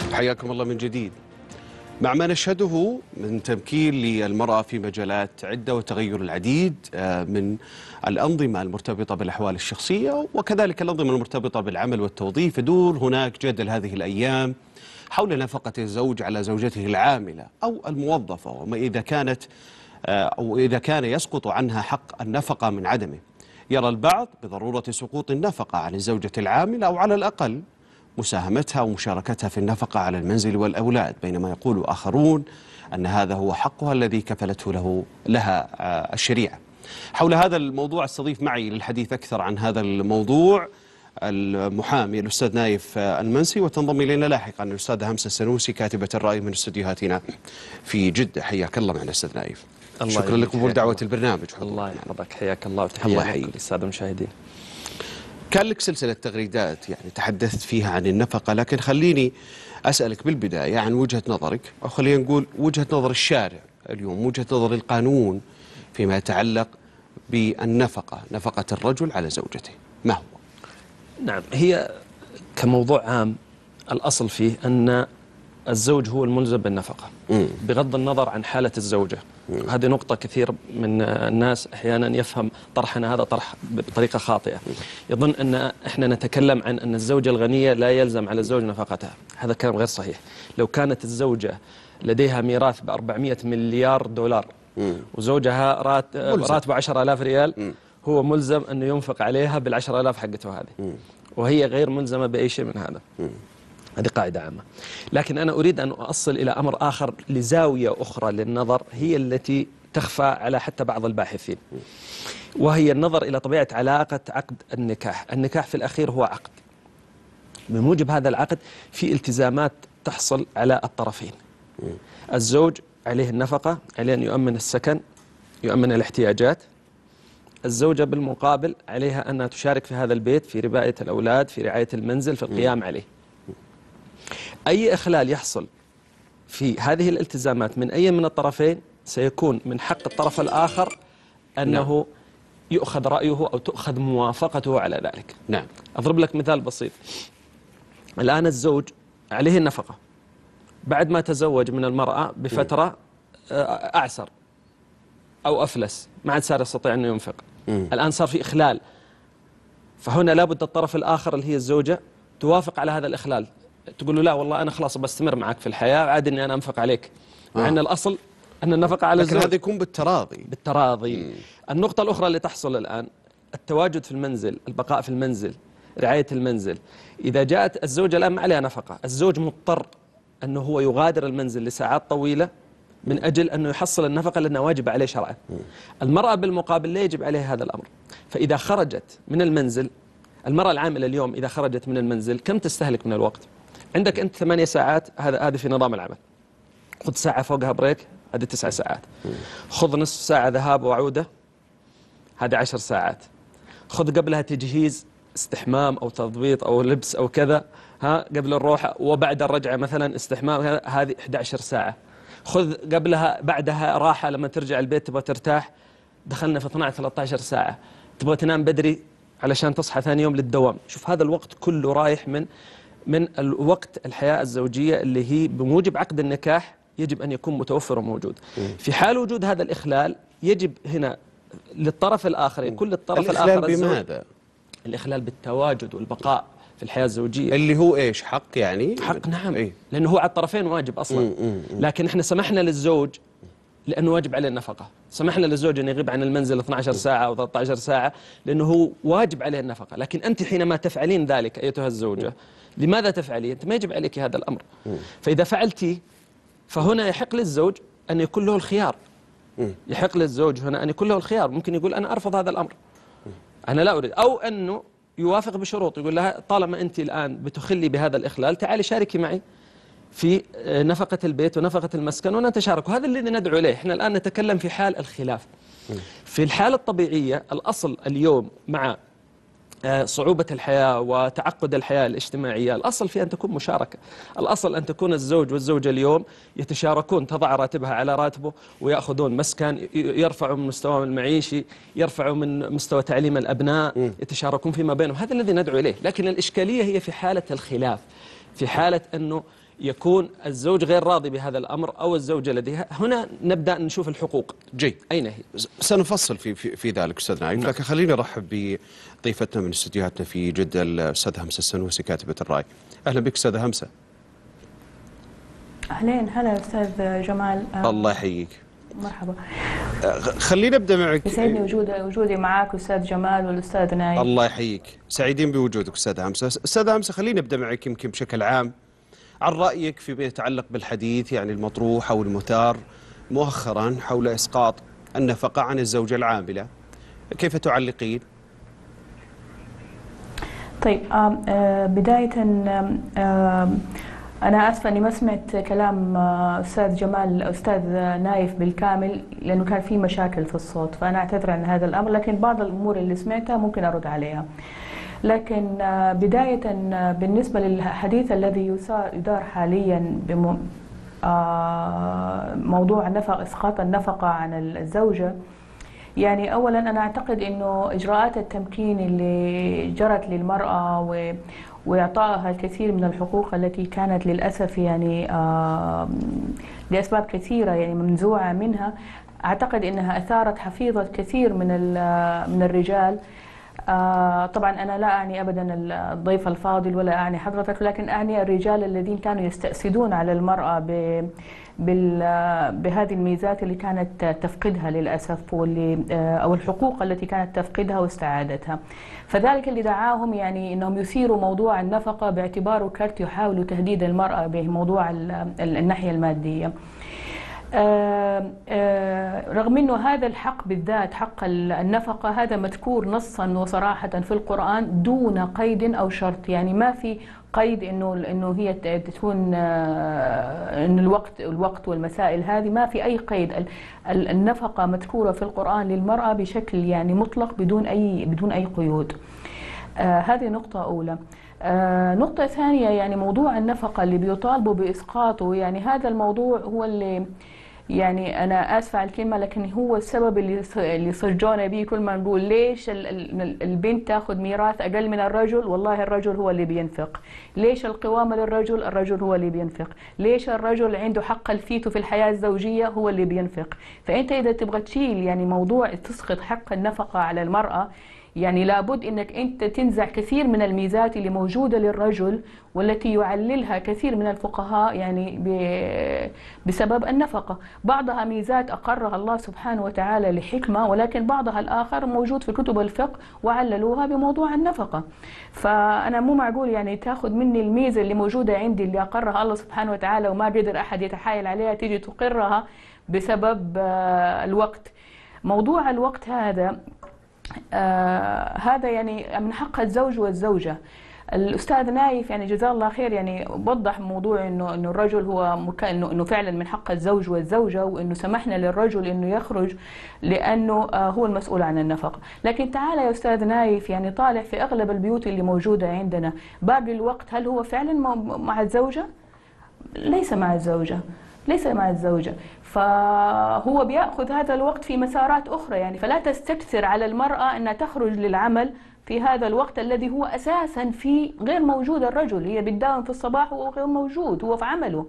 حياكم الله من جديد. مع ما نشهده من تمكين للمرأة في مجالات عدة وتغير العديد من الأنظمة المرتبطة بالأحوال الشخصية وكذلك الأنظمة المرتبطة بالعمل والتوظيف، يدور هناك جدل هذه الأيام حول نفقة الزوج على زوجته العاملة أو الموظفة، وما إذا كان يسقط عنها حق النفقة من عدمه. يرى البعض بضرورة سقوط النفقة عن الزوجة العاملة أو على الأقل مساهمتها ومشاركتها في النفقة على المنزل والأولاد، بينما يقول آخرون أن هذا هو حقها الذي كفلته لها الشريعة. حول هذا الموضوع استضيف معي للحديث أكثر عن هذا الموضوع المحامي الأستاذ نايف المنسي، وتنضم إلينا لاحقا الأستاذة همسة السنوسي كاتبة الرأي من استديوهاتنا في جدة. حياك الله معنا أستاذ نايف. شكرا لقبول دعوة البرنامج. الله يحفظك، حياك الله وتحية لكل السادة المشاهدين. كان لك سلسلة تغريدات يعني تحدثت فيها عن النفقة، لكن خليني أسألك بالبداية عن وجهة نظرك، أو خلينا نقول وجهة نظر الشارع اليوم، وجهة نظر القانون فيما يتعلق بالنفقة، نفقة الرجل على زوجته، ما هو؟ نعم، هي كموضوع عام الأصل فيه أن الزوج هو الملزم بالنفقة بغض النظر عن حالة الزوجة. هذه نقطة كثير من الناس أحيانا يفهم طرحنا هذا طرح بطريقة خاطئة، يظن أن إحنا نتكلم عن أن الزوجة الغنية لا يلزم على الزوج نفقتها. هذا كلام غير صحيح. لو كانت الزوجة لديها ميراث ب400 مليار دولار وزوجها راتبه 10,000 ريال، هو ملزم أنه ينفق عليها بال10,000 حقته هذه، وهي غير ملزمة بأي شيء من هذا. هذه قاعدة عامة. لكن أنا أريد أن أصل إلى أمر آخر لزاوية أخرى للنظر هي التي تخفى على حتى بعض الباحثين، وهي النظر إلى طبيعة علاقة عقد النكاح. النكاح في الأخير هو عقد، بموجب هذا العقد في التزامات تحصل على الطرفين. الزوج عليه النفقة، عليه أن يؤمن السكن، يؤمن الاحتياجات. الزوجة بالمقابل عليها أنها تشارك في هذا البيت، في رعاية الأولاد، في رعاية المنزل، في القيام عليه. أي إخلال يحصل في هذه الالتزامات من أي من الطرفين سيكون من حق الطرف الآخر أنه يؤخذ رأيه أو تؤخذ موافقته على ذلك. نعم. أضرب لك مثال بسيط. الآن الزوج عليه النفقة، بعد ما تزوج من المرأة بفترة أعسر أو أفلس، ما عاد صار يستطيع أنه ينفق. الآن صار في إخلال، فهنا لابد الطرف الآخر اللي هي الزوجة توافق على هذا الإخلال، تقول له لا والله أنا خلاص بستمر معك في الحياة، عادي أني أنا أنفق عليك، مع أن الأصل أن النفقة على الزوج. لكن هذا يكون بالتراضي. النقطة الأخرى اللي تحصل الآن التواجد في المنزل، البقاء في المنزل، رعاية المنزل. إذا جاءت الزوجة الآن ما عليها نفقة، الزوج مضطر أنه هو يغادر المنزل لساعات طويلة من أجل أنه يحصل النفقة لأنها واجبة عليه شرعا. المرأة بالمقابل لا يجب عليها هذا الأمر. فإذا خرجت من المنزل، المرأة العاملة اليوم إذا خرجت من المنزل كم تستهلك من الوقت؟ عندك أنت 8 ساعات، هذه في نظام العمل. خذ ساعة فوقها بريك، هذه 9 ساعات. خذ نصف ساعة ذهاب وعودة، هذه 10 ساعات. خذ قبلها تجهيز استحمام أو تضبيط أو لبس أو كذا، قبل الروحة، وبعد الرجعة مثلا استحمام، هذه 11 ساعة. خذ قبلها بعدها راحة لما ترجع البيت تبغى ترتاح، دخلنا في 12-13 ساعة. تبغى تنام بدري علشان تصحى ثاني يوم للدوام. شوف هذا الوقت كله رايح من الوقت الحياة الزوجية اللي هي بموجب عقد النكاح يجب أن يكون متوفر وموجود. في حال وجود هذا الإخلال يجب هنا للطرف الآخر، يكون للطرف الآخر الإخلال بماذا؟ الإخلال بالتواجد والبقاء في الحياة الزوجية، اللي هو إيش؟ حق يعني؟ حق، نعم. لأنه هو على الطرفين واجب أصلا. لكن إحنا سمحنا للزوج لأنه واجب عليه النفقة، سمحنا للزوج أن يغيب عن المنزل 12 ساعة أو 13 ساعة لأنه هو واجب عليه النفقة. لكن أنت حينما تفعلين ذلك أيتها الزوجة، لماذا تفعلين؟ أنت ما يجب عليك هذا الأمر. فإذا فعلتي فهنا يحق للزوج أن يكون له الخيار. يحق للزوج هنا أن يكون له الخيار. ممكن يقول أنا أرفض هذا الأمر، أنا لا أريد، أو أنه يوافق بشروط، يقول لها طالما أنت الآن بتخلي بهذا الإخلال تعالي شاركي معي في نفقة البيت ونفقة المسكن ونتشارك. وهذا الذي ندعو إليه. إحنا الآن نتكلم في حال الخلاف. في الحالة الطبيعية الأصل اليوم مع صعوبة الحياة وتعقد الحياة الاجتماعية، الأصل في أن تكون مشاركة. الأصل أن تكون الزوج والزوجة اليوم يتشاركون، تضع راتبها على راتبه ويأخذون مسكن، يرفعوا من مستواهم المعيشي، يرفعوا من مستوى تعليم الأبناء، يتشاركون فيما بينهم. هذا الذي ندعو إليه. لكن الإشكالية هي في حالة الخلاف، في حالة أنه يكون الزوج غير راضي بهذا الأمر أو الزوجة لديها، هنا نبدأ نشوف الحقوق. جيد. أين هي؟ سنفصل في ذلك أستاذ نايف، لكن خليني أرحب بضيفتنا من استديوهاتنا في جدة الأستاذ همسة السنوسي كاتبة الرأي. أهلا بك أستاذ همسة. أهلين، هلا أستاذ جمال. الله يحييك. مرحبا. خلينا نبدأ معك. يسعدني وجودي معك أستاذ جمال والأستاذ نايف. الله يحييك، سعيدين بوجودك أستاذ همسة. أستاذ همسة، خلينا نبدأ معك يمكن بشكل عام عن رأيك فيما يتعلق بالحديث يعني المطروح أو المثار مؤخرا حول إسقاط النفقة عن الزوجة العاملة، كيف تعلقين؟ طيب، بداية أنا آسفة أني ما سمعت كلام أستاذ جمال أستاذ نايف بالكامل لأنه كان في مشاكل في الصوت، فأنا أعتذر عن هذا الأمر، لكن بعض الأمور اللي سمعتها ممكن أرد عليها. لكن بداية بالنسبة للحديث الذي يدار حاليا بموضوع إسقاط النفقة عن الزوجة، يعني أولا أنا أعتقد أنه إجراءات التمكين اللي جرت للمرأة وإعطائها الكثير من الحقوق التي كانت للأسف يعني لأسباب كثيرة يعني منزوعة منها، أعتقد أنها أثارت حفيظة كثير من الرجال. طبعا أنا لا أعني أبدا الضيف الفاضل ولا أعني حضرتك، لكن أعني الرجال الذين كانوا يستأسدون على المرأة بهذه الميزات اللي كانت تفقدها للأسف، أو الحقوق التي كانت تفقدها واستعادتها. فذلك اللي دعاهم يعني أنهم يثيروا موضوع النفقة باعتباره كرت يحاولوا تهديد المرأة بموضوع الناحية المادية. رغم أنه هذا الحق بالذات حق النفقة هذا مذكور نصا وصراحة في القرآن دون قيد أو شرط، يعني ما في قيد انه هي تكون ان الوقت والمسائل هذه، ما في اي قيد. النفقة مذكورة في القرآن للمرأة بشكل يعني مطلق بدون اي قيود. هذه نقطة أولى. نقطة ثانية، يعني موضوع النفقة اللي بيطالبوا بإسقاطه، يعني هذا الموضوع هو اللي يعني أنا آسفة على الكلمة لكن هو السبب اللي صجونا به كل ما نقول ليش البنت تاخذ ميراث أقل من الرجل؟ والله الرجل هو اللي بينفق. ليش القوامة للرجل؟ الرجل هو اللي بينفق. ليش الرجل عنده حق الفيتو في الحياة الزوجية؟ هو اللي بينفق. فأنت إذا تبغى تشيل يعني موضوع تسقط حق النفقة على المرأة، يعني لابد انك انت تنزع كثير من الميزات اللي موجودة للرجل والتي يعللها كثير من الفقهاء يعني بسبب النفقة. بعضها ميزات اقرها الله سبحانه وتعالى لحكمة، ولكن بعضها الاخر موجود في كتب الفقه وعللوها بموضوع النفقة. فانا مو معقول يعني تاخذ مني الميزة اللي موجودة عندي اللي اقرها الله سبحانه وتعالى وما قدر احد يتحايل عليها، تيجي تقرها بسبب الوقت. موضوع الوقت هذا يعني من حق الزوج والزوجة. الأستاذ نايف يعني جزاه الله خير يعني وضح موضوع إنه الرجل هو إنه فعلا من حق الزوج والزوجة، وإنه سمحنا للرجل إنه يخرج لأنه هو المسؤول عن النفقة. لكن تعال يا أستاذ نايف يعني طالع في أغلب البيوت اللي موجودة عندنا باقي الوقت هل هو فعلا مع الزوجة؟ ليس مع الزوجة، ليس مع الزوجة. فهو بيأخذ هذا الوقت في مسارات أخرى يعني، فلا تستكثر على المرأة أنها تخرج للعمل في هذا الوقت الذي هو أساسا فيه غير موجود الرجل. هي بتداوم في الصباح وهو غير موجود، هو في عمله.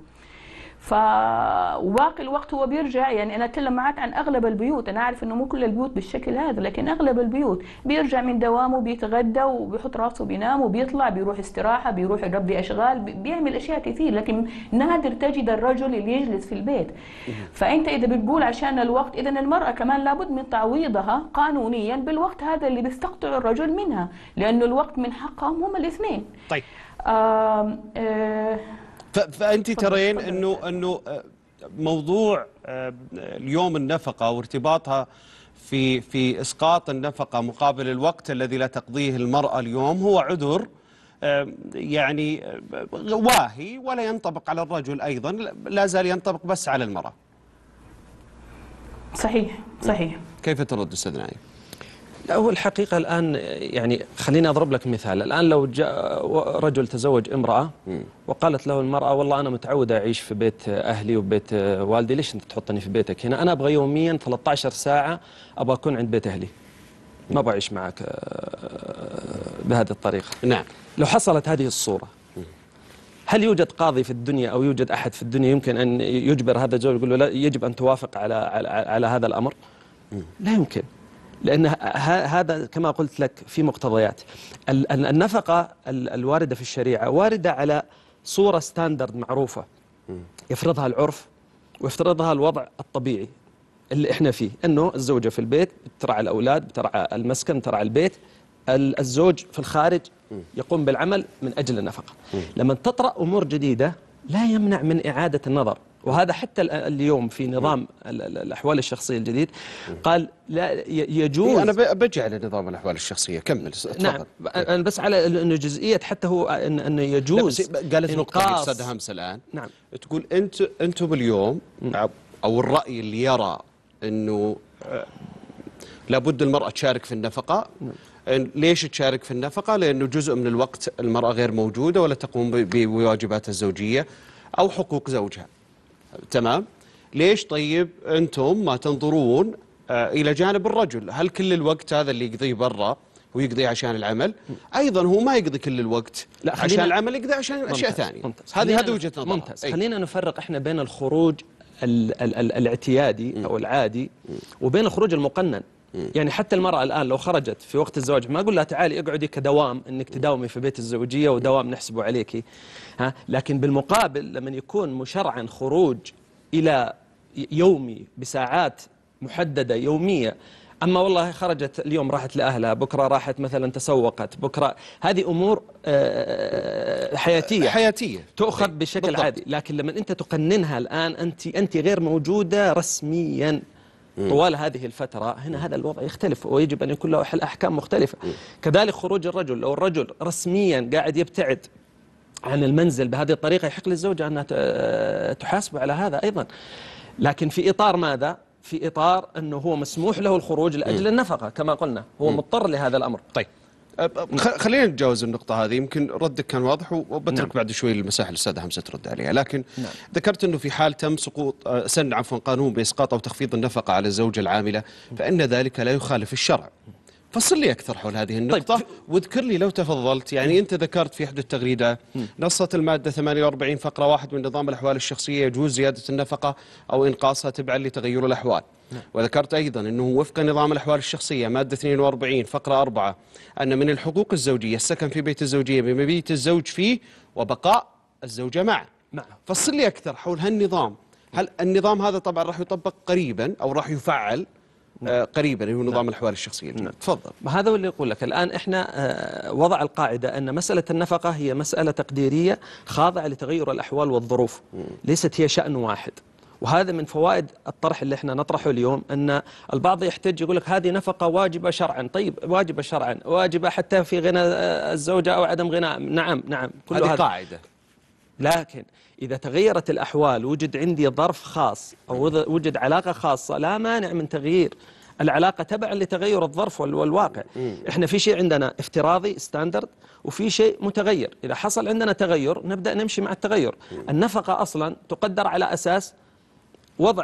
وباقي الوقت هو بيرجع، يعني أنا أتكلم معك عن أغلب البيوت، أنا أعرف إنه مو كل البيوت بالشكل هذا، لكن أغلب البيوت بيرجع من دوامه بيتغدى وبيحط راسه بينام وبيطلع بيروح استراحة، بيروح يقضي أشغال، بيعمل أشياء كثير، لكن نادر تجد الرجل اللي يجلس في البيت. فأنت إذا بتقول عشان الوقت، إذا المرأة كمان لابد من تعويضها قانونيا بالوقت هذا اللي بيستقطع الرجل منها، لأنه الوقت من حقهم هم الاثنين. طيب. فأنت ترين أنه موضوع اليوم النفقة وارتباطها في إسقاط النفقة مقابل الوقت الذي لا تقضيه المرأة اليوم هو عذر يعني واهي ولا ينطبق على الرجل أيضا، لا زال ينطبق بس على المرأة. صحيح صحيح. كيف ترد أستاذ نايف؟ هو الحقيقة الآن يعني خليني أضرب لك مثال. الآن لو جاء رجل تزوج امرأة وقالت له المرأة والله أنا متعودة أعيش في بيت أهلي وبيت والدي، ليش أنت تحطني في بيتك هنا؟ أنا أبغى يوميا 13 ساعة أبغى أكون عند بيت أهلي، ما بعيش معك بهذه الطريقة. نعم. لو حصلت هذه الصورة هل يوجد قاضي في الدنيا أو يوجد أحد في الدنيا يمكن أن يجبر هذا الزوج يقول له لا يجب أن توافق على هذا الأمر؟ لا يمكن، لأن هذا كما قلت لك في مقتضيات. النفقة الواردة في الشريعة واردة على صورة ستاندرد معروفة يفرضها العرف ويفترضها الوضع الطبيعي اللي احنا فيه، انه الزوجة في البيت بترعى الأولاد، بترعى المسكن، بترعى البيت، الزوج في الخارج يقوم بالعمل من أجل النفقة. لما تطرأ أمور جديدة لا يمنع من إعادة النظر، وهذا حتى اليوم في نظام الأحوال الشخصية الجديد قال لا يجوز. أنا بجي على نظام الأحوال الشخصية، كمل تفضل. نعم، أنا بس على أنه جزئية حتى هو أنه يجوز. قالت نقطة أستاذ همس الآن. نعم. تقول أنتم اليوم أو الرأي اللي يرى أنه لابد المرأة تشارك في النفقة. ليش تشارك في النفقة؟ لأنه جزء من الوقت المرأة غير موجودة ولا تقوم بواجباتها الزوجية أو حقوق زوجها. تمام؟ ليش طيب أنتم ما تنظرون إلى جانب الرجل؟ هل كل الوقت هذا اللي يقضيه برا ويقضيه عشان العمل أيضا هو ما يقضي كل الوقت عشان العمل، يقضي عشان أشياء ثانية. هذه وجهة نظر. ممتاز. خلينا نفرق إحنا بين الخروج الاعتيادي أو العادي وبين الخروج المقنن. يعني حتى المرأة الآن لو خرجت في وقت الزواج ما أقول لها تعالي اقعدي كدوام إنك تداومي في بيت الزوجية ودوام نحسبه عليكي، لكن بالمقابل لما يكون مشرعا خروج إلى يومي بساعات محددة يومية، أما والله خرجت اليوم راحت لأهلها، بكرة راحت مثلا تسوقت، بكرة، هذه أمور حياتية تؤخذ بشكل بالضبط. عادي. لكن لما أنت تقننها الآن أنت غير موجودة رسميا طوال هذه الفترة، هنا هذا الوضع يختلف ويجب أن يكون له أحكام مختلفة. كذلك خروج الرجل، لو الرجل رسميا قاعد يبتعد عن المنزل بهذه الطريقة يحق للزوجة أنها تحاسب على هذا أيضا، لكن في إطار ماذا؟ في إطار أنه هو مسموح له الخروج لأجل النفقة كما قلنا، هو مضطر لهذا الأمر. طيب خلينا نتجاوز النقطة هذه، يمكن ردك كان واضح وبترك بعد شوي المساحة الأستاذة همسة ترد عليها، لكن ذكرت أنه في حال تم سن قانون بإسقاط أو تخفيض النفقة على الزوجة العاملة فإن ذلك لا يخالف الشرع. فصل لي أكثر حول هذه النقطة. طيب. واذكر لي لو تفضلت، يعني أنت ذكرت في إحدى التغريدات نصت المادة 48 فقرة 1 من نظام الأحوال الشخصية يجوز زيادة النفقة أو إنقاصها تبعا لتغير الأحوال. وذكرت أيضا أنه وفق نظام الأحوال الشخصية مادة 42 فقرة 4 أن من الحقوق الزوجية السكن في بيت الزوجية بمبيت الزوج فيه وبقاء الزوجة معه. فصل لي أكثر حول هالنظام. هل النظام هذا طبعا راح يطبق قريبا أو راح يفعل قريبا، هو نظام الأحوال الشخصية؟ تفضل. هذا هو اللي يقول لك الآن إحنا وضع القاعدة أن مسألة النفقة هي مسألة تقديرية خاضعة لتغير الأحوال والظروف، ليست هي شأن واحد. وهذا من فوائد الطرح اللي احنا نطرحه اليوم، أن البعض يحتج يقول لك هذه نفقة واجبة شرعا. طيب واجبة شرعا، واجبة حتى في غنى الزوجة أو عدم غنى. نعم كل هذه قاعدة. لكن إذا تغيرت الأحوال وجد عندي ظرف خاص أو وجد علاقة خاصة، لا مانع من تغيير العلاقة تبعا لتغير الظرف والواقع. احنا في شيء عندنا افتراضي ستاندرد وفي شيء متغير. إذا حصل عندنا تغير نبدأ نمشي مع التغير. النفقة أصلا تقدر على أساس وضع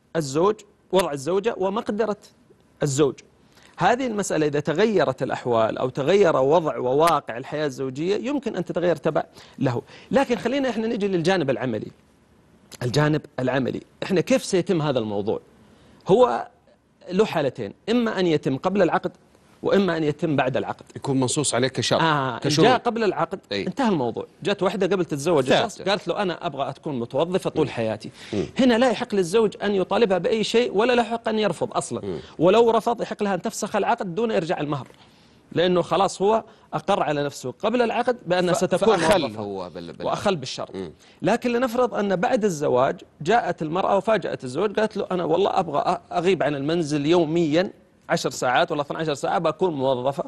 الزوجة ومقدرة الزوج. هذه المسألة إذا تغيرت الأحوال أو تغير وضع وواقع الحياة الزوجية يمكن أن تتغير تبع له. لكن خلينا إحنا نجي للجانب العملي. الجانب العملي إحنا كيف سيتم هذا الموضوع؟ هو له حالتين، إما أن يتم قبل العقد وإما أن يتم بعد العقد. يكون منصوص عليه كشرط. جاء قبل العقد انتهى الموضوع. جات واحدة قبل تتزوج قالت له أنا أبغى أكون متوظفة طول حياتي. هنا لا يحق للزوج أن يطالبها بأي شيء ولا له حق أن يرفض أصلا. ولو رفض يحق لها أن تفسخ العقد دون إرجاع المهر، لأنه خلاص هو أقر على نفسه قبل العقد بأن ستكون موظفة وأخل بالشرط. لكن لنفرض أن بعد الزواج جاءت المرأة وفاجأت الزوج قالت له أنا والله أبغى أغيب عن المنزل يوميا 10 ساعات ولا 12 ساعة، بكون موظفة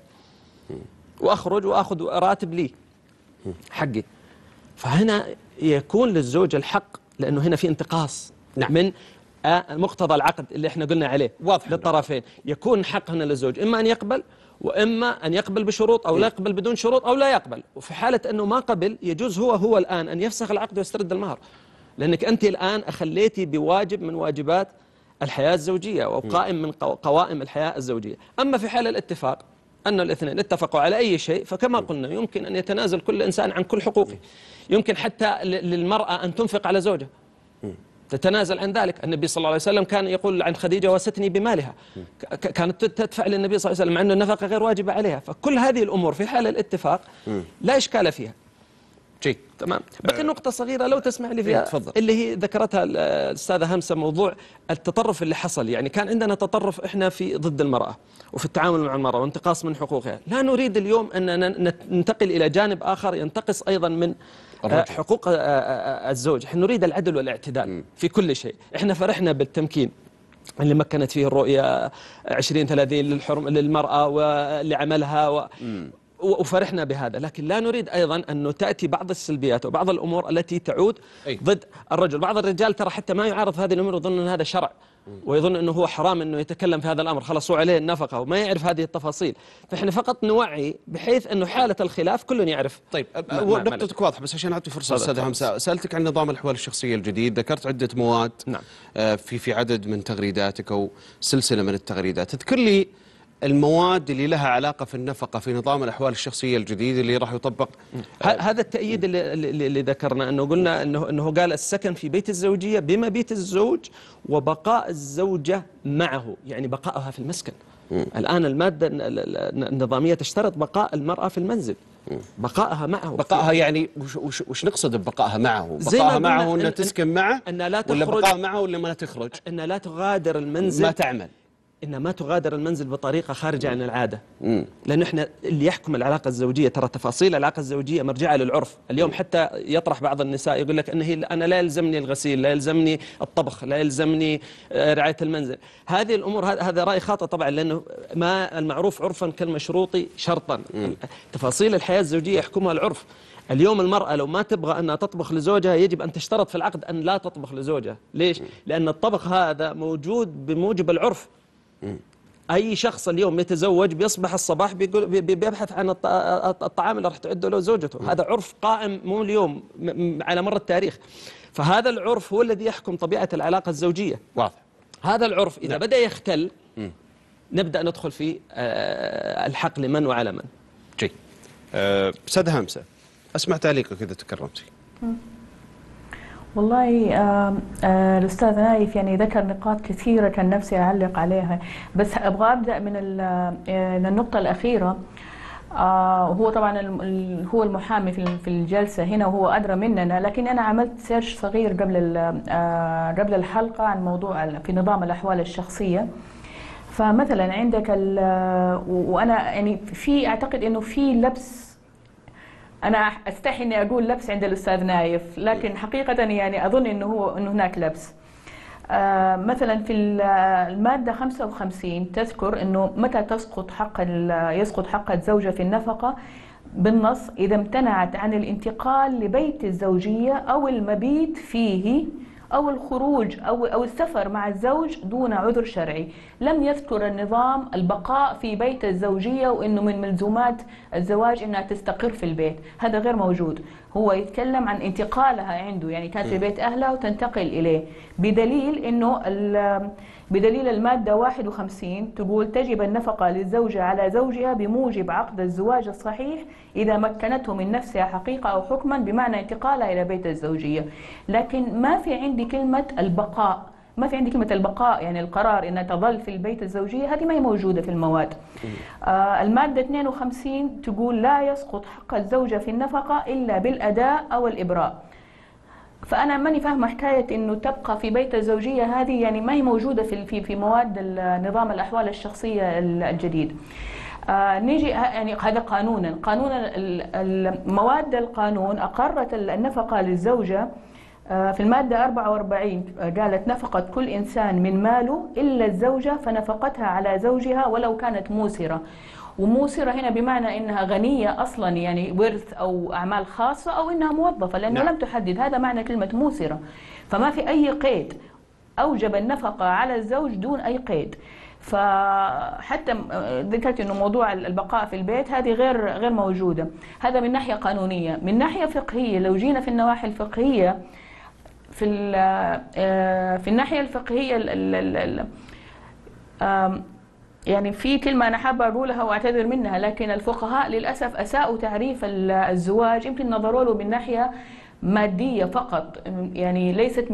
وأخرج وأخذ راتب لي حقي. فهنا يكون للزوج الحق، لأنه هنا في انتقاص من مقتضى العقد اللي احنا قلنا عليه واضح للطرفين. يكون حق هنا للزوج إما أن يقبل وإما أن يقبل بشروط أو لا يقبل بدون شروط أو لا يقبل. وفي حالة أنه ما قبل يجوز هو الآن أن يفسخ العقد ويسترد المهر، لأنك أنت الآن أخليتي بواجب من واجبات الحياة الزوجية وقائم من قوائم الحياة الزوجية. أما في حال الاتفاق أن الاثنين اتفقوا على أي شيء، فكما قلنا يمكن أن يتنازل كل إنسان عن كل حقوقه. يمكن حتى للمرأة أن تنفق على زوجها، تتنازل عن ذلك. النبي صلى الله عليه وسلم كان يقول عن خديجة: وستني بمالها. كانت تدفع للنبي صلى الله عليه وسلم مع أن النفقة غير واجبة عليها. فكل هذه الأمور في حال الاتفاق لا إشكال فيها. جيد، تمام. بقي نقطة صغيرة لو تسمح لي فيها، تفضل. اللي هي ذكرتها الأستاذة همسة، موضوع التطرف اللي حصل. يعني كان عندنا تطرف إحنا في ضد المرأة وفي التعامل مع المرأة وانتقاص من حقوقها. لا نريد اليوم أن ننتقل إلى جانب آخر ينتقص أيضا من حقوق الزوج. احنا نريد العدل والاعتدال في كل شيء. احنا فرحنا بالتمكين اللي مكنت فيه الرؤية 2030 للمرأة ولعملها وفرحنا بهذا، لكن لا نريد أيضا أن تأتي بعض السلبيات وبعض الأمور التي تعود ضد الرجل. بعض الرجال ترى حتى ما يعارض هذه الأمور ويظن أن هذا شرع، ويظن أنه هو حرام أنه يتكلم في هذا الأمر، خلصوا عليه النفقة، وما يعرف هذه التفاصيل. فإحنا فقط نوعي بحيث أنه حالة الخلاف كل يعرف. طيب، نقطتك واضحة، بس عشان أعطي فرصة أستاذة همسة، سألتك عن نظام الأحوال الشخصية الجديد، ذكرت عدة مواد. نعم. في عدد من تغريداتك أو سلسلة من التغريدات، تذكر لي المواد اللي لها علاقة في النفقة في نظام الأحوال الشخصية الجديد اللي راح يطبق. هذا التأييد اللي ذكرنا، أنه قلنا أنه قال السكن في بيت الزوجية بمبيت الزوج وبقاء الزوجة معه، يعني بقائها في المسكن. الآن المادة النظامية تشترط بقاء المرأة في المنزل، بقائها معه. بقائها يعني وش نقصد ببقائها معه؟ بقائها معه أنها تسكن معه، أن لا تخرج، ولا بقائها معه ولا ما تخرج؟ أن لا تغادر المنزل، ما تعمل، إنها ما تغادر المنزل بطريقة خارجة عن العادة. لأنه إحنا اللي يحكم العلاقة الزوجية، ترى تفاصيل العلاقة الزوجية مرجعة للعرف. اليوم حتى يطرح بعض النساء يقول لك أنا لا يلزمني الغسيل، لا يلزمني الطبخ، لا يلزمني رعاية المنزل. هذه الأمور، هذا رأي خاطئ طبعا، لأنه ما المعروف عرفا كالمشروط شرطا. تفاصيل الحياة الزوجية يحكمها العرف. اليوم المرأة لو ما تبغى أنها تطبخ لزوجها يجب أن تشترط في العقد أن لا تطبخ لزوجها. ليش؟ لأن الطبخ هذا موجود بموجب العرف. أي شخص اليوم يتزوج بيصبح الصباح بيبحث عن الطعام اللي راح تعده له زوجته. هذا عرف قائم مو اليوم، على مر التاريخ. فهذا العرف هو الذي يحكم طبيعة العلاقة الزوجية. واضح. هذا العرف إذا بدأ يختل نبدأ ندخل في الحق لمن وعلى من. جيد. أستاذة همسة، أسمع تعليقك إذا تكرمتي. والله الأستاذ نايف يعني ذكر نقاط كثيرة كان نفسي أعلق عليها، بس أبغى أبدأ من النقطة الأخيرة. هو طبعا هو المحامي في الجلسة هنا وهو أدرى مننا، لكن أنا عملت سيرش صغير قبل الحلقة عن موضوع في نظام الأحوال الشخصية. فمثلا عندك وأنا يعني أعتقد إنه في لبس، أنا أستحي إني أقول لبس عند الأستاذ نايف، لكن حقيقة يعني أظن إنه هناك لبس. مثلا في المادة 55 تذكر إنه متى يسقط حق الزوجة في النفقة بالنص إذا امتنعت عن الانتقال لبيت الزوجية أو المبيت فيه أو الخروج أو السفر مع الزوج دون عذر شرعي. لم يذكر النظام البقاء في بيت الزوجية وإنه من ملزومات الزواج إنها تستقر في البيت، هذا غير موجود. هو يتكلم عن انتقالها عنده، يعني كانت في بيت أهلها وتنتقل إليه، بدليل المادة 51 تقول تجب النفقة للزوجة على زوجها بموجب عقد الزواج الصحيح إذا مكنته من نفسها حقيقة أو حكما بمعنى انتقالها إلى بيت الزوجية. لكن ما في عندي كلمة البقاء، يعني القرار إنها تظل في البيت الزوجية، هذه ما هي موجودة في المواد. المادة 52 تقول لا يسقط حق الزوجة في النفقة إلا بالأداء أو الإبراء. فأنا ماني فاهمة حكاية إنه تبقى في بيت الزوجية، هذه يعني ما هي موجودة في مواد نظام الأحوال الشخصية الجديد. نيجي يعني هذا قانون مواد القانون أقرت النفقة للزوجة في المادة 44 قالت نفقة كل إنسان من ماله إلا الزوجة فنفقتها على زوجها ولو كانت موسرة. وموسرة هنا بمعنى إنها غنية أصلا، يعني ورث أو أعمال خاصة، أو إنها موظفة، لأنه لم تحدد، هذا معنى كلمة موسرة. فما في أي قيد، أوجب النفقة على الزوج دون أي قيد. فحتى ذكرت إنه موضوع البقاء في البيت هذه غير موجودة. هذا من ناحية قانونية. من ناحية فقهية، لو جينا في النواحي الفقهية، في الناحية الفقهية يعني في كلمة أنا حابة أقولها وأعتذر منها، لكن الفقهاء للأسف أساءوا تعريف الزواج، يمكن نظروا له من ناحية مادية فقط، يعني ليست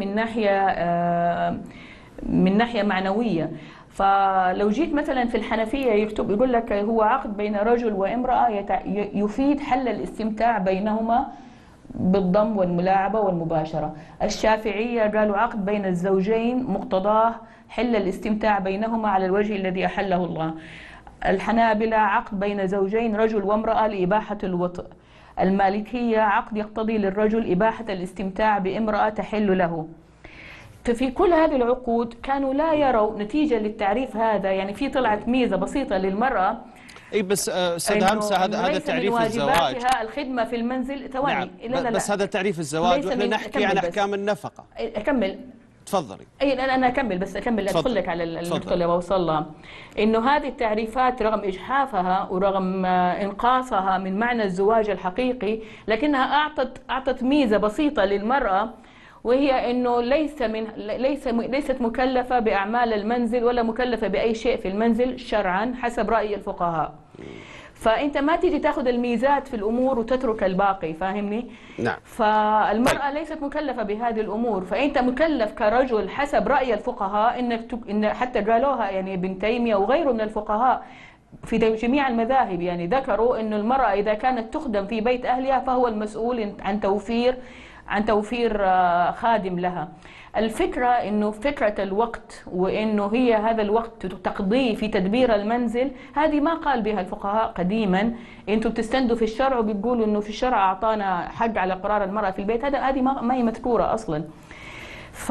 من ناحية معنوية. فلو جيت مثلا في الحنفية يقول لك هو عقد بين رجل وامرأة يفيد حل الاستمتاع بينهما بالضم والملاعبة والمباشرة. الشافعية قالوا عقد بين الزوجين مقتضاه حل الاستمتاع بينهما على الوجه الذي أحله الله. الحنابلة عقد بين زوجين رجل وامرأة لإباحة الوطء. المالكية عقد يقتضي للرجل إباحة الاستمتاع بامرأة تحل له. ففي كل هذه العقود كانوا لا يروا نتيجة للتعريف هذا، يعني في طلعت ميزة بسيطة للمرأة. اي بس استاذ همسه هذا تعريف الزواج، الخدمة في المنزل. ثواني، نعم. بس هذا تعريف الزواج واحنا نحكي عن احكام النفقه. اكمل، تفضلي. اي انا اكمل، بس ادخل لك على النقطه اللي بوصل لها، انه هذه التعريفات رغم اجحافها ورغم انقاصها من معنى الزواج الحقيقي، لكنها اعطت ميزه بسيطه للمراه، وهي انه ليست مكلفه باعمال المنزل ولا مكلفه باي شيء في المنزل شرعا حسب راي الفقهاء. فانت ما تيجي تاخذ الميزات في الامور وتترك الباقي، فاهمني؟ نعم. فالمراه ليست مكلفه بهذه الامور، فانت مكلف كرجل حسب راي الفقهاء إن حتى قالوها يعني ابن تيميه وغيره من الفقهاء في جميع المذاهب، يعني ذكروا انه المراه اذا كانت تخدم في بيت اهلها فهو المسؤول عن توفير خادم لها. الفكرة انه فكرة الوقت وانه هي هذا الوقت تقضيه في تدبير المنزل، هذه ما قال بها الفقهاء قديما. انتم بتستندوا في الشرع وبتقولوا انه في الشرع اعطانا حق على قرار المرأة في البيت، هذه ما هي مذكورة اصلا. ف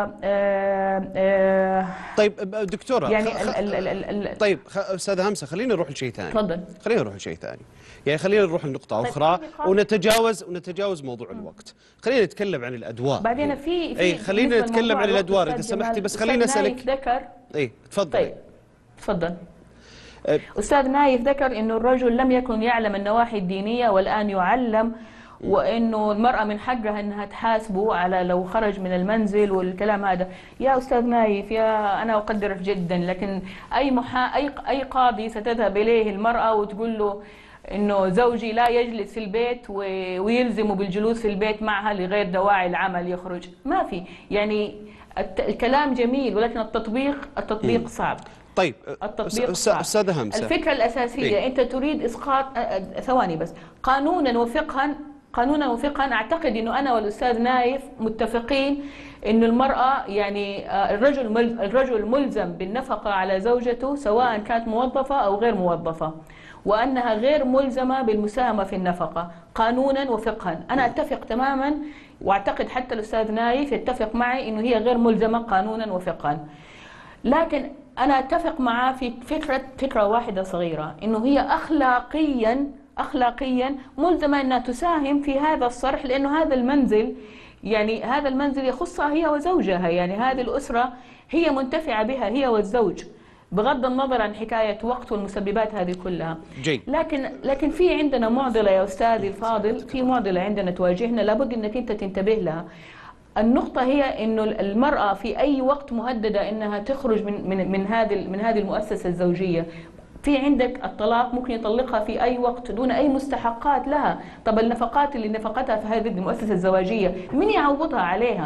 طيب دكتورة، يعني طيب استاذة همسة خلينا نروح لشيء ثاني. تفضل. خلينا نروح لشيء ثاني، يعني خلينا نروح لنقطة أخرى ونتجاوز موضوع الوقت. خلينا نتكلم عن الأدوار. بعدين خلينا نتكلم عن الأدوار إذا سمحتي، بس خلينا أسألك. تفضل. طيب تفضل. أستاذ نايف ذكر إنه الرجل لم يكن يعلم النواحي الدينية والآن يعلم، وإنه المرأة من حقها إنها تحاسبه على لو خرج من المنزل والكلام هذا. يا أستاذ نايف، أنا أقدرك جدا، لكن أي قاضي ستذهب إليه المرأة وتقول له إنه زوجي لا يجلس في البيت ويلزمه بالجلوس في البيت معها لغير دواعي العمل يخرج؟ ما في، يعني الكلام جميل ولكن التطبيق صعب. طيب أستاذة همسة، الفكرة الأساسية أنت تريد إسقاط، ثواني بس، قانونا وفقها أعتقد أنه أنا والأستاذ نايف متفقين أن المرأة يعني الرجل ملزم بالنفقة على زوجته سواء كانت موظفة أو غير موظفة، وأنها غير ملزمة بالمساهمة في النفقة قانونا وفقها. أنا أتفق تماما، وأعتقد حتى الأستاذ نايف يتفق معي أنه هي غير ملزمة قانونا وفقها. لكن أنا أتفق معه في فكرة واحدة صغيرة، أنه هي أخلاقيا ملزمة أنها تساهم في هذا الصرح، لأنه هذا المنزل يخصها هي وزوجها، يعني هذه الأسرة هي منتفعة بها هي والزوج، بغض النظر عن حكاية وقت والمسببات هذه كلها. جيد. لكن في عندنا معضلة يا أستاذي الفاضل، في معضلة عندنا تواجهنا لابد أنك أنت تنتبه لها. النقطة هي إنه المرأة في أي وقت مهددة إنها تخرج من هذه المؤسسة الزوجية. في عندك الطلاق، ممكن يطلقها في أي وقت دون أي مستحقات لها. طب النفقات اللي نفقتها في هذه المؤسسة الزواجية مين يعوضها عليها؟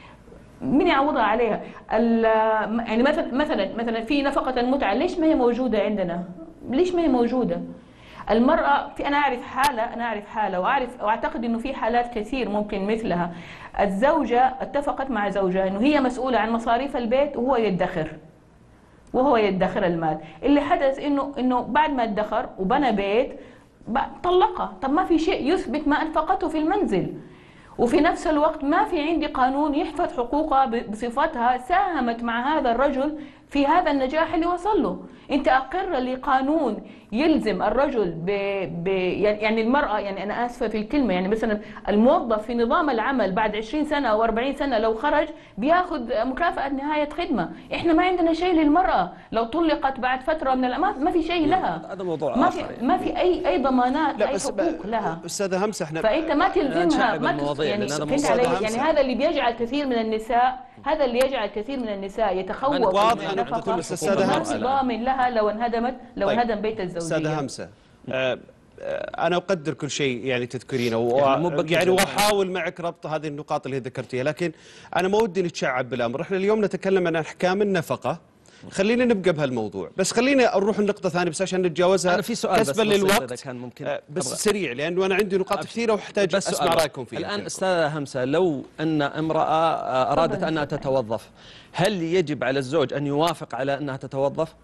يعني مثلا في نفقة المتعة، ليش ما هي موجودة عندنا؟ ليش ما هي موجودة؟ المرأة أنا أعرف حالة وأعتقد إنه في حالات كثير ممكن مثلها. الزوجة اتفقت مع زوجها إنه هي مسؤولة عن مصاريف البيت وهو يدخر المال. اللي حدث إنه بعد ما ادخر وبنى بيت طلقها. طب ما في شيء يثبت ما أنفقته في المنزل، وفي نفس الوقت ما في عندي قانون يحفظ حقوقها بصفتها ساهمت مع هذا الرجل في هذا النجاح اللي وصل له. انت اقر لي قانون يلزم الرجل يعني المرأة، يعني انا اسفة في الكلمة، يعني مثلا الموظف في نظام العمل بعد 20 سنة او 40 سنة لو خرج بياخذ مكافأة نهاية خدمة. احنا ما عندنا شيء للمرأة لو طلقت بعد فترة من ما في شيء لها. هذا موضوع آخر. ما في اي ضمانات، اي حقوق لها. استاذة همسة، احنا فانت ما تلزمها، يعني هذا اللي بيجعل كثير من النساء يتخوف. واضح. أنا النفقة أستاذة وما همسة في ضامن لها لو طيب. انهدم بيت الزوجية. أستاذة همسة، أنا أقدر كل شيء يعني تذكرينه يعني وأحاول معك ربط هذه النقاط اللي ذكرتيها، لكن أنا ما ودي نتشعب بالأمر. إحنا اليوم نتكلم عن أحكام النفقة، خلينا نبقى بهالموضوع، بس خليني أروح النقطة ثانية بس عشان نتجاوزها. أنا في سؤال كسبا للوقت إذا كان ممكن بس سريع، لأنه أنا عندي نقاط كثيرة واحتاج أسمع رأيكم فيها. الآن أستاذة همسة، لو أن امرأة أرادت أنها تتوظف، هل يجب على الزوج أن يوافق على أنها تتوظف؟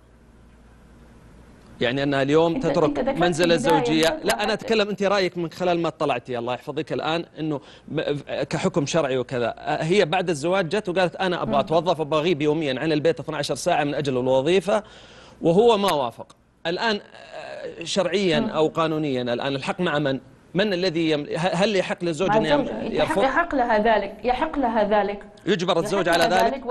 يعني أنها اليوم تترك منزل الزوجية. لا، أنا أتكلم، أنت رأيك من خلال ما اطلعتي الله يحفظك الآن، أنه كحكم شرعي وكذا، هي بعد الزواج جت وقالت أنا أبغى أتوظف، أبغى أغيب يوميا عن البيت 12 ساعة من أجل الوظيفة، وهو ما وافق. الآن شرعيا أو قانونيا الآن الحق مع من؟ من الذي هل يحق للزوج أن يرفض؟ يحق لها ذلك يجبر الزوج على ذلك،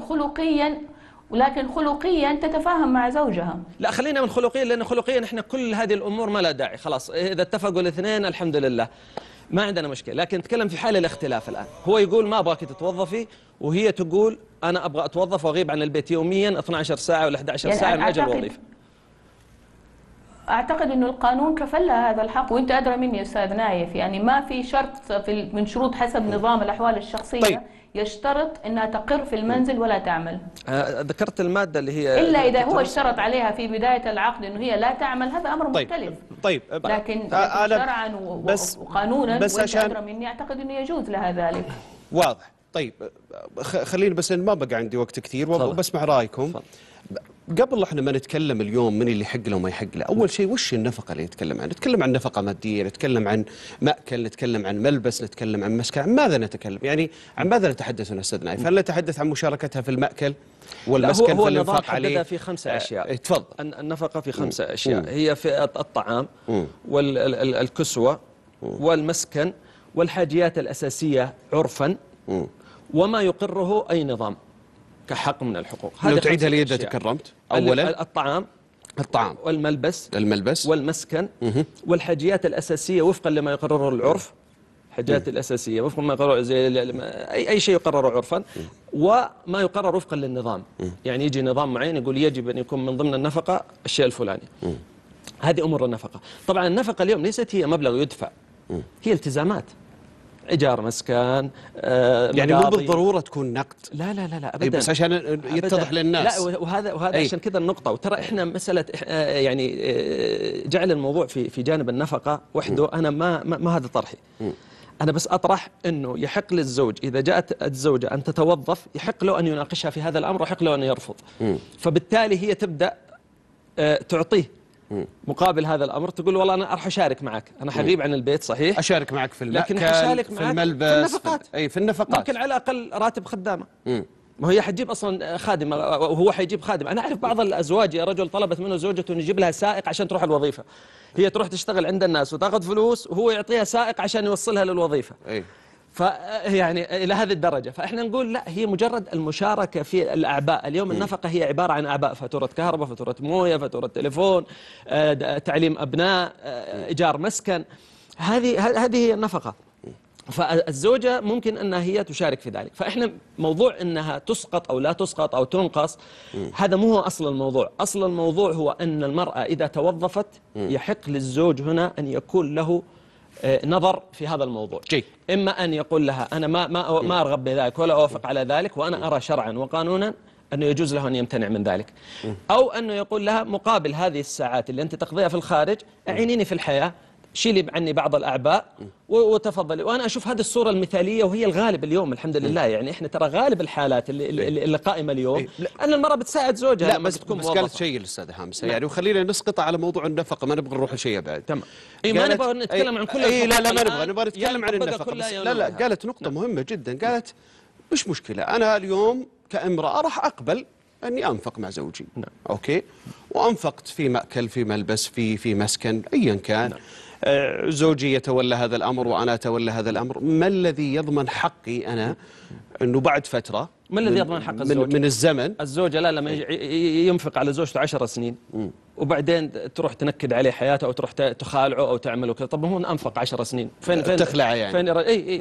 ولكن خلقيا تتفاهم مع زوجها. لا، خلينا من خلقيا، لأن خلقيا احنا كل هذه الأمور ما لها داعي، خلاص إذا اتفقوا الاثنين الحمد لله ما عندنا مشكلة. لكن نتكلم في حال الاختلاف الآن، هو يقول ما أبغاك تتوظفي، وهي تقول أنا أبغى أتوظف وأغيب عن البيت يوميا 12 ساعة ولا 11 يعني ساعة من أجل الوظيفة. أعتقد أنه القانون كفل لها هذا الحق، وأنت أدرى مني أستاذ نايف، يعني ما في شرط من شروط حسب نظام الأحوال الشخصية طيب. يشترط أنها تقر في المنزل ولا تعمل. ذكرت المادة اللي هي إلا إذا هو اشترط عليها في بداية العقد أنه هي لا تعمل، هذا أمر مختلف. طيب. لكن شرعا وقانونا وأنت أدرى مني أعتقد أنه يجوز لها ذلك. واضح. طيب خليني بس، ما بقى عندي وقت كثير وبسمع رأيكم. قبل احنا ما نتكلم اليوم من اللي يحق له وما يحق له، اول شيء وش النفقه اللي نتكلم عنها؟ نتكلم عن نفقه ماديه، نتكلم عن مأكل، نتكلم عن ملبس، نتكلم عن مسكن، عن ماذا نتكلم؟ يعني عن ماذا نتحدث هنا استاذ نايف؟ هل نتحدث عن مشاركتها في المأكل والمسكن هو في الانفاق عليه؟ حددها في 5 أشياء. تفضل. النفقه في 5 أشياء، هي في الطعام والكسوة والمسكن والحاجيات الأساسية عرفا وما يقره أي نظام كحق من الحقوق. لو تعيدها لي إذا تكرمت. أولا الطعام والملبس والمسكن والحاجيات الأساسية وفقا لما يقرره العرف، حاجات الأساسية وفقا ما يقرر زي أي شيء يقرر عرفا، وما يقرر وفقا للنظام. يعني يجي نظام معين يقول يجب أن يكون من ضمن النفقة الشيء الفلاني. هذه أمور النفقة. طبعا النفقة اليوم ليست هي مبلغ يدفع، هي التزامات، إيجار مسكن، يعني مو بالضرورة تكون نقد. لا لا لا لا أبدا، بس عشان يتضح للناس. لا، وهذا عشان كذا النقطة. وترى إحنا مسألة يعني جعل الموضوع في جانب النفقة وحده، أنا ما هذا طرحي. أنا بس أطرح أنه يحق للزوج إذا جاءت الزوجة أن تتوظف، يحق له أن يناقشها في هذا الأمر ويحق له أن يرفض. فبالتالي هي تبدأ تعطيه مقابل هذا الأمر، تقول والله أنا أروح أشارك معك، أنا حغيب عن البيت صحيح، أشارك معك في المأكل، لكن في الملبس، في النفقات. في النفقات ممكن على الأقل راتب خدامة. ما هي حتجيب أصلا خادمة وهو حيجيب خادم. أنا أعرف بعض الأزواج يا رجل طلبت منه زوجته أن يجيب لها سائق عشان تروح الوظيفة، هي تروح تشتغل عند الناس وتاخذ فلوس وهو يعطيها سائق عشان يوصلها للوظيفة. فيعني إلى هذه الدرجة. فإحنا نقول لا، هي مجرد المشاركة في الأعباء. اليوم النفقة هي عبارة عن أعباء، فاتورة كهرباء، فاتورة موية، فاتورة تليفون، تعليم أبناء، إيجار مسكن، هذه هي النفقة. فالزوجة ممكن أنها هي تشارك في ذلك. فإحنا موضوع أنها تسقط أو لا تسقط أو تنقص، هذا مو هو أصل الموضوع. أصل الموضوع هو أن المرأة إذا توظفت يحق للزوج هنا أن يكون له نظر في هذا الموضوع. إما أن يقول لها أنا ما أرغب بذلك ولا أوافق على ذلك، وأنا أرى شرعا وقانونا أنه يجوز له أن يمتنع من ذلك، أو أنه يقول لها مقابل هذه الساعات اللي أنت تقضيها في الخارج أعينيني في الحياة، شيلي عني بعض الأعباء وتفضلي. وأنا أشوف هذه الصورة المثالية وهي الغالب اليوم الحمد لله. يعني إحنا ترى غالب الحالات اللي قائمة اليوم أن المرأة بتساعد زوجها لما تكون موظفة. بس قالت شيء الأستاذة همسة يعني، وخلينا نسقط على موضوع النفقة، ما نبغى نروح لشيء بعد. تمام. ما نبغى نتكلم عن كل لا ما نبغى نتكلم عن النفقة. لا قالت نقطة مهمة جدا، قالت مش مشكلة أنا اليوم كامرأة راح أقبل أني أنفق مع زوجي. أوكي، وأنفقت في مأكل، في ملبس، في مسكن، أيا كان. زوجي يتولى هذا الأمر وأنا أتولى هذا الأمر. ما الذي يضمن حقي أنا أنه بعد فترة، ما الذي يضمن حق الزوج من الزمن؟ الزوجة لا، لما ينفق على زوجته 10 سنين وبعدين تروح تنكد عليه حياته أو تروح تخالعه أو تعمله كذا، طب هو أنفق 10 سنين، فين تخلع يعني. فين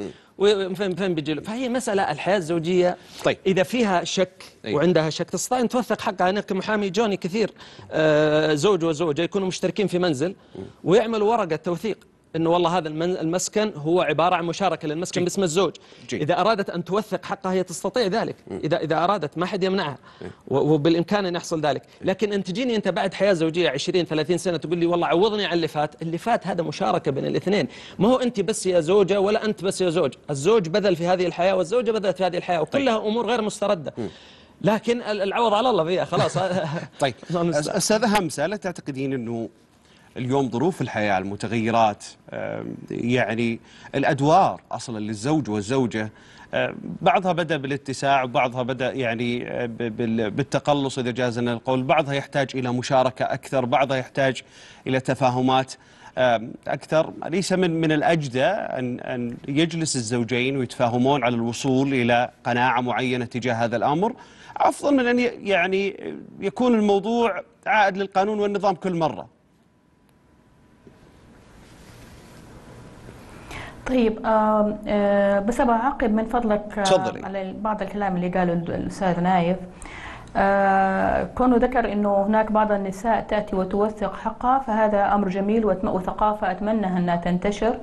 فين بيجي له. فهي مسألة الحياة الزوجية طيب. إذا فيها شك وعندها شك تستطيع أن توثق حقها. أنا كمحامي جوني كثير زوج وزوجة يكونوا مشتركين في منزل ويعملوا ورقة توثيق إنه والله هذا المسكن هو عبارة عن مشاركة للمسكن باسم الزوج. إذا أرادت أن توثق حقها هي تستطيع ذلك، إذا أرادت ما حد يمنعها، وبالإمكان أن يحصل ذلك. لكن أن تجيني أنت بعد حياة زوجية 20-30 سنة تقول لي والله عوضني عن اللي فات. اللي فات هذا مشاركة بين الاثنين، ما هو أنت بس يا زوجة ولا أنت بس يا زوج. الزوج بذل في هذه الحياة والزوجة بذلت في هذه الحياة، وكلها أمور غير مستردة. لكن العوض على الله فيها خلاص. طيب أستاذة همسة، لا تعتقدين أنه اليوم ظروف الحياة المتغيرات، يعني الأدوار أصلا للزوج والزوجة بعضها بدأ بالاتساع وبعضها بدأ يعني بالتقلص إذا جازنا القول، بعضها يحتاج إلى مشاركة أكثر، بعضها يحتاج إلى تفاهمات أكثر. ليس من الأجدى أن يجلس الزوجين ويتفاهمون على الوصول إلى قناعة معينة تجاه هذا الأمر، أفضل من أن يعني يكون الموضوع عائد للقانون والنظام كل مرة؟ طيب بس أبغى أعقب من فضلك على بعض الكلام اللي قاله الأستاذ نايف. كونه ذكر أنه هناك بعض النساء تأتي وتوثق حقها، فهذا أمر جميل وثقافة أتمنى أنها تنتشر.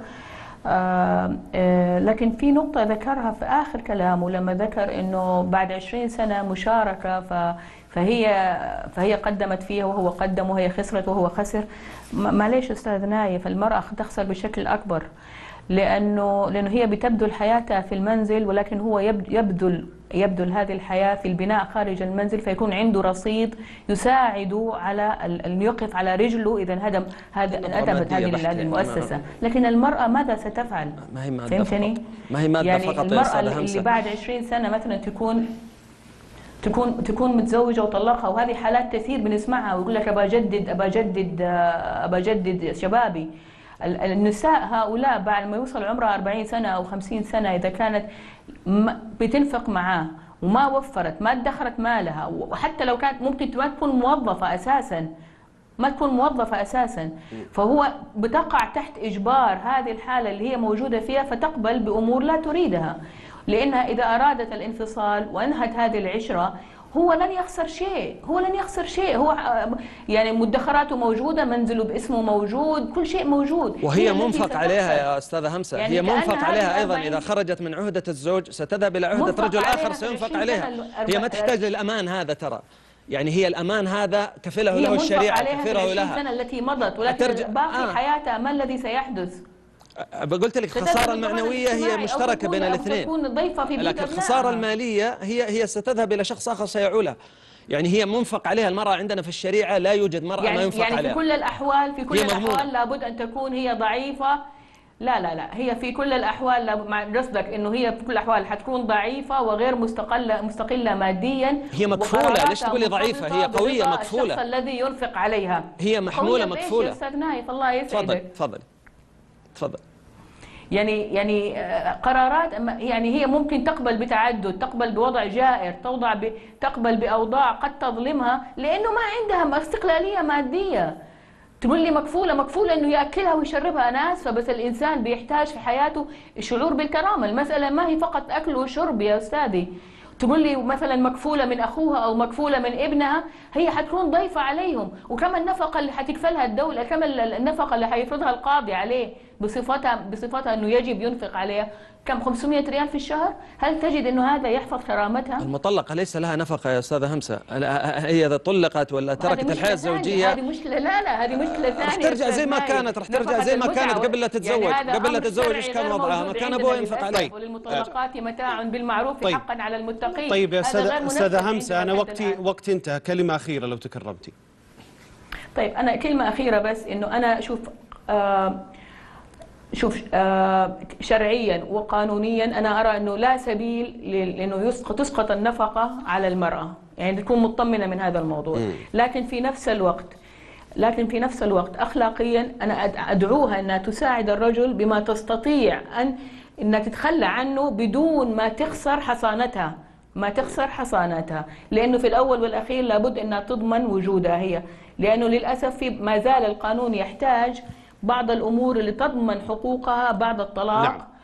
لكن في نقطة ذكرها في آخر كلامه لما ذكر أنه بعد 20 سنة مشاركة فهي قدمت فيها وهو قدم وهي خسرت وهو خسر. معليش أستاذ نايف، المرأة تخسر بشكل أكبر، لأنه هي بتبذل حياتها في المنزل، ولكن هو يبذل هذه الحياة في البناء خارج المنزل، فيكون عنده رصيد يساعده على أن يقف على رجله إذا هدمت هذه المؤسسة. لكن المرأة ماذا ستفعل؟ فهمتني؟ ما هي مادة يعني فقط. المرأة اللي بعد 20 سنة مثلا تكون متزوجة وطلقها، وهذه حالات كثير بنسمعها، ويقول لك أبى أجدد شبابي. النساء هؤلاء بعد ما يوصل عمرها 40 سنة أو 50 سنة إذا كانت بتنفق معاه وما وفرت، ما ادخرت مالها، وحتى لو كانت ممكن ما تكون موظفة أساسا، فهو بتقع تحت إجبار هذه الحالة اللي هي موجودة فيها، فتقبل بأمور لا تريدها، لأنها إذا أرادت الانفصال وأنهت هذه العشرة هو لن يخسر شيء. هو يعني مدخراته موجودة، منزله باسمه موجود، كل شيء موجود، وهي منفق عليها يا أستاذة همسة. يعني هي منفق عليها أيضا. إذا خرجت من عهدة الزوج ستذهب إلى عهدة رجل آخر سينفق عليها. هي ما تحتاج للأمان هذا ترى، يعني هي الأمان هذا كفله له الشريعة، كفله لها السنة التي مضت، ولكن باقي حياتها ما الذي سيحدث؟ قلت لك الخسارة المعنوية هي مشتركة بين الاثنين، لكن الخسارة المالية هي ستذهب إلى شخص آخر سيعولها. يعني هي منفق عليها المرأة. عندنا في الشريعة لا يوجد مرأة ما ينفق عليها. يعني في كل الأحوال لابد أن تكون هي ضعيفة. لا هي في كل الأحوال، مع قصدك إنه هي في كل الأحوال حتكون ضعيفة وغير مستقلة ماديا. هي مكفولة. ليش تقولي ضعيفة؟ هي قوية مكفولة. الشخص الذي ينفق عليها هي محمولة مكفولة. يا أستاذ نايف الله يسعدك. تفضل. يعني قرارات، يعني هي ممكن تقبل بتعدد، تقبل بوضع جائر، تقبل بأوضاع قد تظلمها لأنه ما عندها استقلالية مادية. تقول لي مكفولة إنه يأكلها ويشربها ناس، فبس الإنسان بيحتاج في حياته شعور بالكرامة. المسألة ما هي فقط أكل وشرب يا أستاذي. تقول لي مثلا مكفولة من أخوها أو مكفولة من ابنها، هي حتكون ضيفة عليهم، وكم النفقة اللي حتكفلها الدولة، كم النفقة اللي حيفرضها القاضي عليه بصفتها أنه يجب ينفق عليها، كم 500 ريال في الشهر؟ هل تجد أنه هذا يحفظ كرامتها؟ المطلقة ليس لها نفقة يا أستاذة همسة. هي إذا طلقت ولا تركت الحياة الزوجية هذه مشكلة. لا هذه مشكلة ثانية. رح ترجع زي ما كانت، قبل لا تتزوج. يعني قبل لا تتزوج ايش كان وضعها؟ ما كان ابوها ينفق عليه. وللمطلقات متاع بالمعروف حقا على المتقين. طيب يا أستاذة همسة، أنا وقتي انتهى. كلمة أخيرة لو تكرمتي. طيب أنا كلمة أخيرة بس، إنه أنا شوف شرعيا وقانونيا أنا أرى أنه لا سبيل لأنه تسقط النفقة على المرأة، يعني تكون مطمنة من هذا الموضوع. لكن في نفس الوقت أخلاقيا أنا أدعوها أنها تساعد الرجل بما تستطيع أنها تتخلى عنه بدون ما تخسر حصانتها، لأنه في الأول والأخير لابد أنها تضمن وجودها هي، لأنه للأسف ما زال القانون يحتاج بعض الأمور اللي تضمن حقوقها بعد الطلاق. نعم.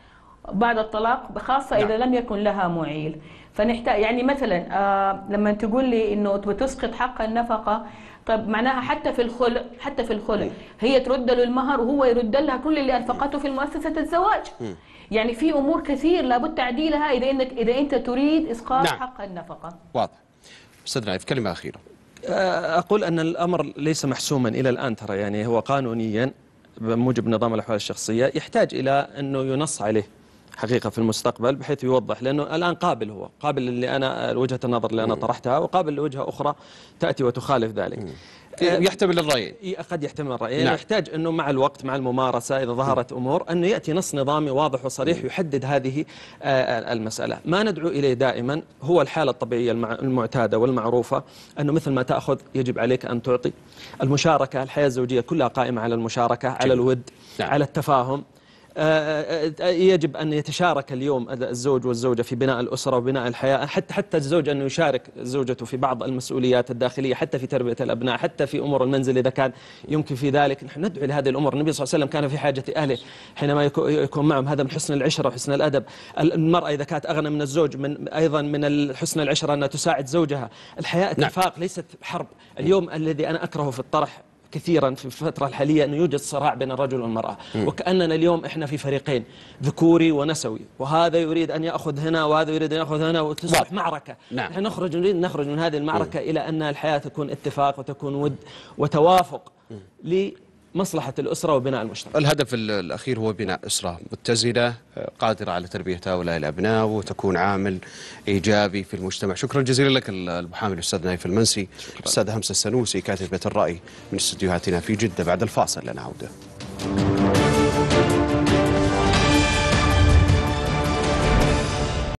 بعد الطلاق، خاصة إذا لم يكن لها معيل. فنحتاج يعني مثلا لما تقول لي إنه بتسقط حق النفقة، طب معناها حتى في الخلع هي ترد له المهر وهو يرد لها كل اللي أنفقته في مؤسسة الزواج. يعني في أمور كثير لابد تعديلها إذا أنت تريد إسقاط حق النفقة. واضح. أستاذ نايف، كلمة أخيرة. أقول أن الأمر ليس محسوما إلى الآن ترى، يعني هو قانونيا بموجب نظام الأحوال الشخصية يحتاج إلى أنه ينص عليه حقيقة في المستقبل بحيث يوضح، لأنه الآن هو قابل اللي أنا وجهة النظر اللي أنا طرحتها، وقابل لوجهة أخرى تأتي وتخالف ذلك. يحتمل الرأيين. قد يحتمل الرأيين. يعني يحتاج أنه مع الوقت، مع الممارسة، إذا ظهرت أمور، أنه يأتي نص نظامي واضح وصريح يحدد هذه المسألة. ما ندعو إليه دائما هو الحالة الطبيعية المعتادة والمعروفة، أنه مثل ما تأخذ يجب عليك أن تعطي. المشاركة، الحياة الزوجية كلها قائمة على المشاركة، على الود، على التفاهم. يجب أن يتشارك اليوم الزوج والزوجة في بناء الأسرة وبناء الحياة، حتى الزوج أنه يشارك زوجته في بعض المسؤوليات الداخلية، حتى في تربية الأبناء، حتى في أمور المنزل إذا كان يمكن في ذلك. نحن ندعو لهذه الأمور. النبي صلى الله عليه وسلم كان في حاجة أهله حينما يكون معهم، هذا من حسن العشرة وحسن الأدب. المرأة إذا كانت أغنى من الزوج أيضا من حسن العشرة أنها تساعد زوجها. الحياة اتفاق ليست حرب. اليوم الذي أنا أكرهه في الطرح كثيرا في الفترة الحالية أنه يوجد صراع بين الرجل والمرأة، وكأننا اليوم إحنا في فريقين ذكوري ونسوي، وهذا يريد أن يأخذ هنا وهذا يريد أن يأخذ هنا، وتصبح معركة. نحن نخرج من هذه المعركة إلى أن الحياة تكون اتفاق وتكون ود وتوافق لمصلحة الأسرة وبناء المجتمع. الهدف الأخير هو بناء أسرة متزنة قادرة على تربية هؤلاء الأبناء وتكون عامل إيجابي في المجتمع. شكرا جزيلا لك المحامي الأستاذ نايف المنسي. الأستاذ همسة السنوسي كاتبة الرأي من استديوهاتنا في جدة. بعد الفاصل لنا عودة.